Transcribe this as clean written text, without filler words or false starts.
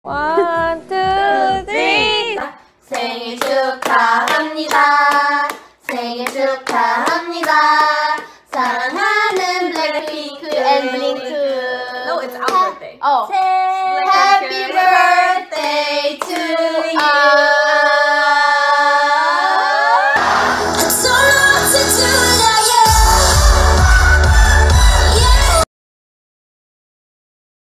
One, two, three. 생일 축하합니다. 생일 축하합니다. 사랑하는 블랙핑크 and 블링크. No, it's our birthday. Oh. Happy birthday to